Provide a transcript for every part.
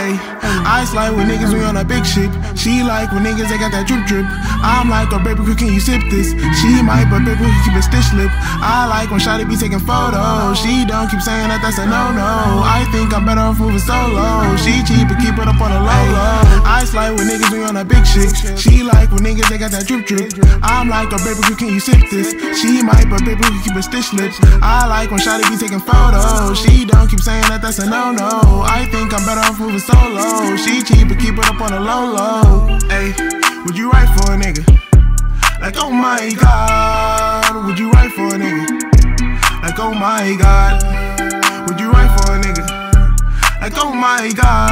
Ayy, I slide with niggas, we on a big ship. She like when niggas, they got that drip drip. I'm like, oh baby, can you sip this? She might, but baby, we can keep a stitch lip. I like when Shawty be taking photos. She don't keep saying that that's a no-no. I think I'm better off moving solo. She cheap, but keep it up on the low-low. I slide with niggas, we on a big ship. She like when niggas, they got that drip drip. I'm like, oh baby, can you sip this? She might, but baby, we can keep a stitch lip. I like when Shawty be taking photos. She don't keep saying that that's a no-no. I think I'm better off moving solo. She cheap, but keep it up on the low-low. Ayy, would you write for a nigga? Like, oh my God, would you write for a nigga? Like, oh my God, would you write for a nigga? Like, oh my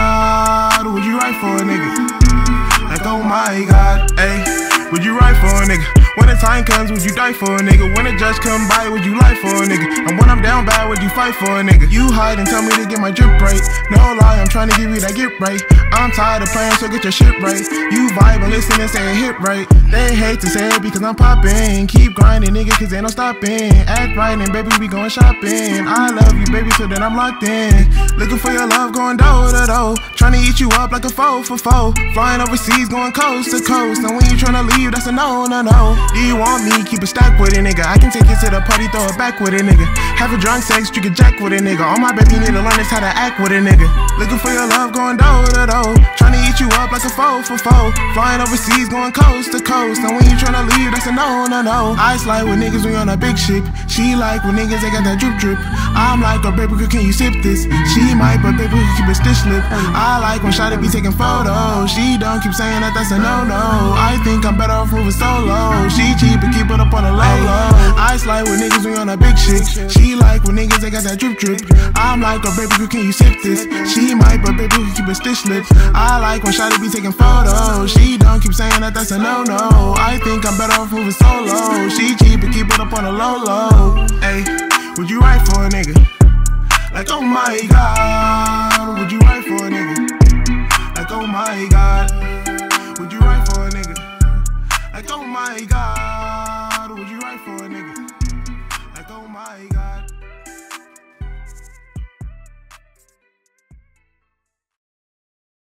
God, would you write for a nigga? Like, oh my God, ayy, would you write for a nigga? When the time comes, would you die for a nigga? When the judge come by, would you lie for a nigga? And when I'm down bad, would you fight for a nigga? You hide and tell me to get my drip right. No lie, I'm trying to give you that get right. I'm tired of playing, so get your shit right. You vibe and listen and say it hit right. They hate to say it because I'm popping. Keep grinding, nigga, cause ain't no stopping. Act right and baby, we going shopping. I love you, baby, so then I'm locked in. Looking for your love, going door to door. Trying to eat you up like a foe for foe. Flying overseas, going coast to coast. And when you trying to leave, that's a no, no, no. Do you want me? Keep a stack with a nigga. I can take it to the party, throw it back with a nigga. Have a drunk sex, drink a jack with a nigga. All my baby need to learn is how to act with a nigga. Looking for your love, going door to door. Trying to eat you up like a foe for foe. Flying overseas, going coast to coast. And when you trying to leave, that's a no, no, no. I slide with niggas, we on a big ship. She like when niggas, they got that drip drip. I'm like, oh baby, can you sip this? She might, but baby, we keep a stitch lip. I like when Shawty be taking photos. She don't keep saying that that's a no-no. I think I'm better off moving solo. She cheap, but keep it up on the low-low. I slide with niggas, we on a big shit. She like when niggas, they got that drip drip. I'm like, oh baby, can you sip this? She might, but baby, we keep a stitch lip. I like when Shawty be taking photos. She don't keep saying that that's a no-no. I think I'm better off moving solo. She cheap, but keep it up on the low-low. Ayy, would you write for a nigga? Like, oh my God, would you write for a nigga? Like, oh my God, would you write for a nigga? Like, oh my God, would you write for a nigga? Like, oh my God.